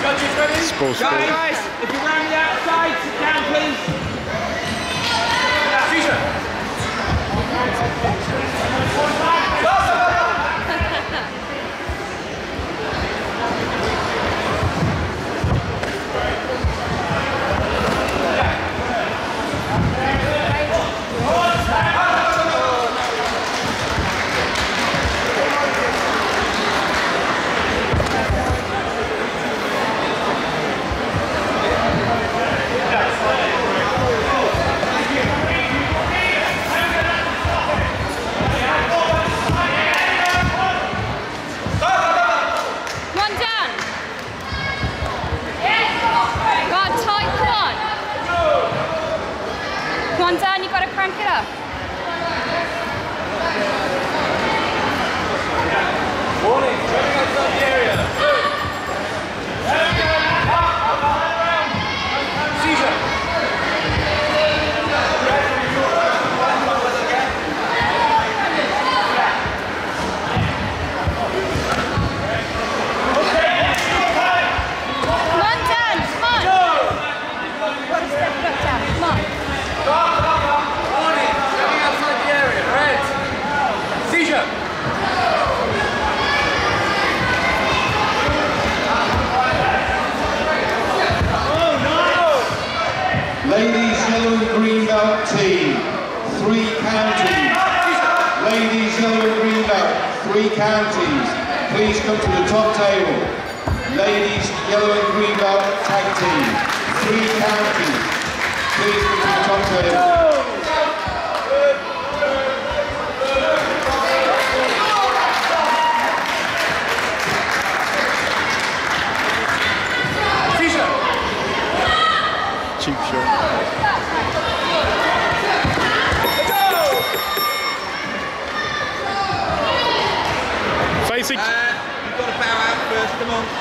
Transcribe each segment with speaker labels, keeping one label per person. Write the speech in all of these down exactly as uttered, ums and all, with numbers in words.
Speaker 1: Judges ready?
Speaker 2: Sport, sport.
Speaker 1: Guys, guys, if you're around the outside, sit down, please. Caesar.
Speaker 3: Dan, you've got to crank it up.
Speaker 1: Warning, running outside the area. Seizure.
Speaker 3: Come on, Dan, come on. You've got to step it up, Dan, come on.
Speaker 1: Warning, running outside the area. Red. Seizure.
Speaker 4: Ladies, yellow and green belt team, three counties. Ladies, yellow and green belt, three counties. Please come to the top table. Ladies, yellow and green belt tag team, three counties. Please come to the top table.
Speaker 2: Cheap shot. Facing.
Speaker 1: Uh, you've got to bow out first, come on.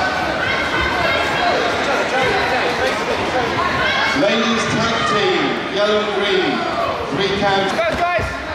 Speaker 4: Ladies tag team, yellow and green, three counties.
Speaker 1: Guys, guys.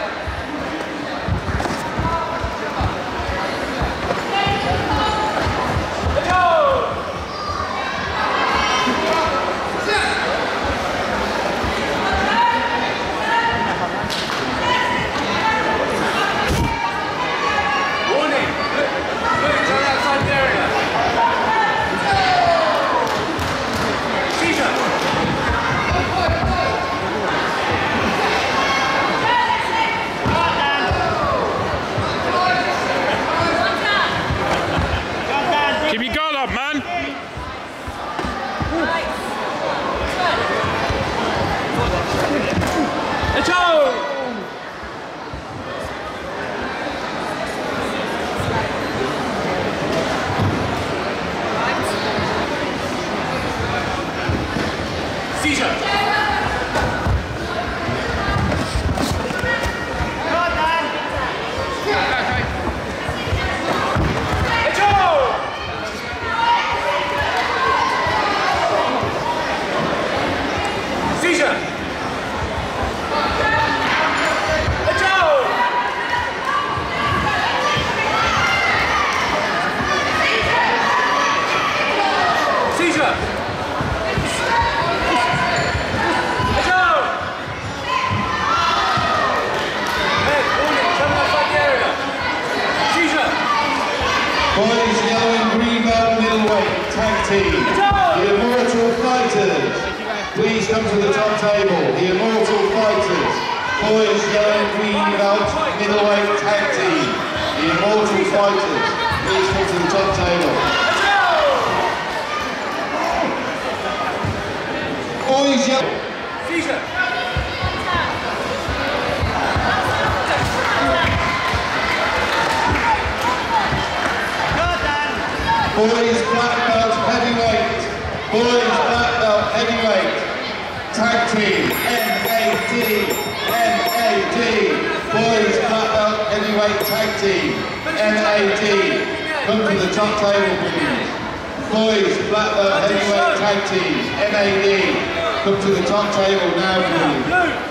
Speaker 2: Keep your guard up, man.
Speaker 1: Let's go! Seizure!
Speaker 4: Boys, yellow and green belt middleweight tag team, the Immortal Fighters. Please come to the top table, the Immortal Fighters. Boys, yellow and green belt middleweight tag team, the Immortal Fighters. Please come to the top table. Boys, yellow.
Speaker 1: Seizure!
Speaker 4: Boys black belt heavyweight. Boys black belt heavyweight. Tag team M A D. M A D. Boys black belt heavyweight tag team M A D. Come to the top table, please. Boys black belt heavyweight tag team M A D. Come to the top table now, please.